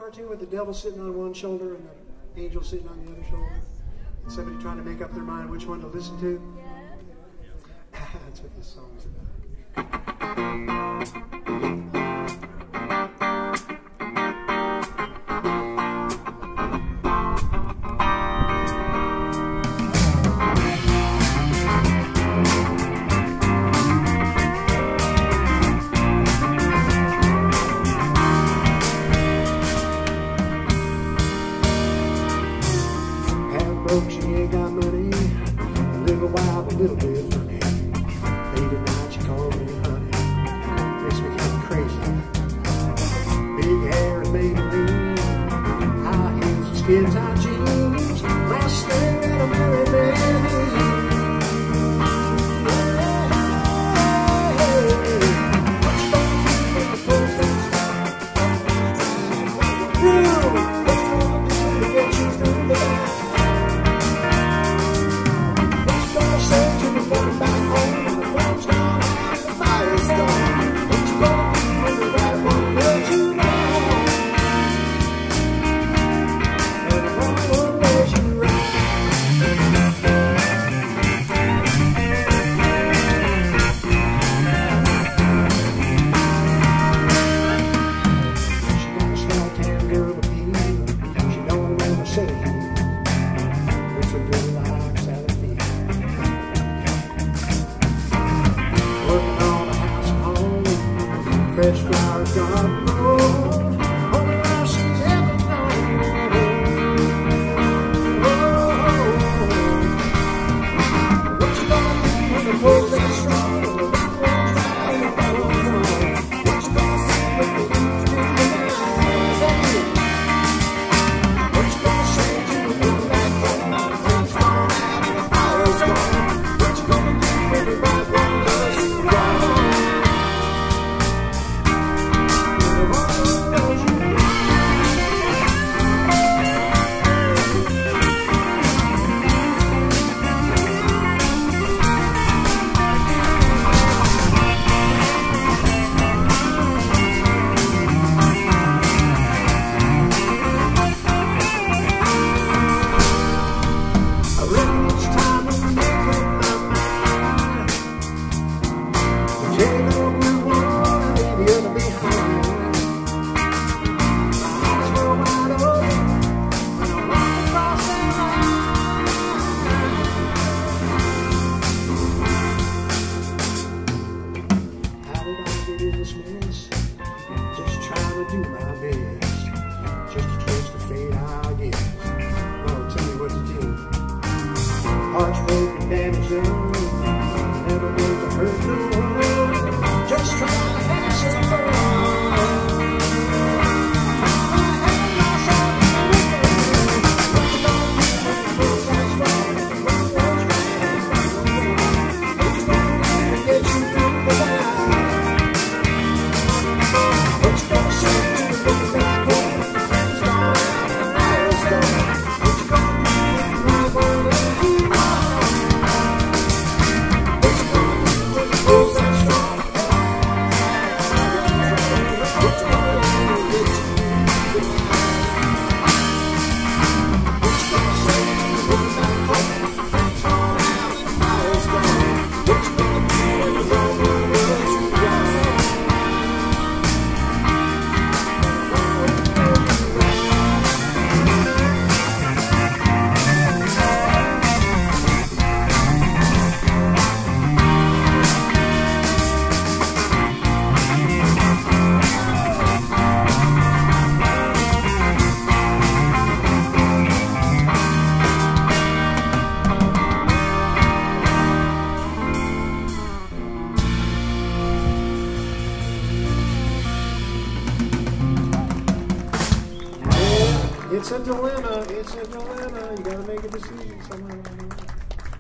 cartoon with the devil sitting on one shoulder and the angel sitting on the other shoulder? And somebody trying to make up their mind which one to listen to? That's what this song is about. She ain't got money, a little while, a little bit funny. Late at night she calls me honey, makes me kind of crazy. Big hair and Maybelline, high heels and skin-tight jeans. Last thing that I'm married, baby. Fresh flowers gone gold, only now she's ever known. What you gonna do when the pulls ain't strong? The rock one's right and the bad one's wrong. What you gonna say when the leaves do the night? What you gonna say to the moonlight phone? The flame's gone out and the fire's gone. What you gonna do when the right one does you wrong? Just trying to do my best, just to catch the fate I guess. Oh, tell me what to do. Hearts broken, damaged, never meant to hurt no one. Just trying to have some fun. It's a dilemma, you gotta make a decision somehow.